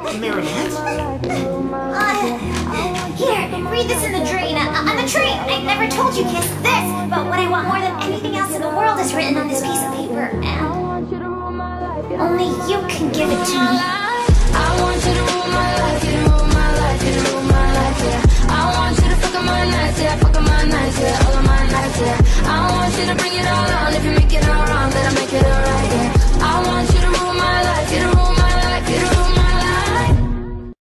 Marinette? Here, read this in the drain, on the train. I never told you, Kiss, this, but what I want more than anything else in the world is written on this piece of paper, and only you can give it to me. I want you to rule my life, you to rule my life, you to rule my life, yeah. I want you to fuck up my nights, yeah, fuck up my nights, yeah, all of my nights, yeah. I want you to bring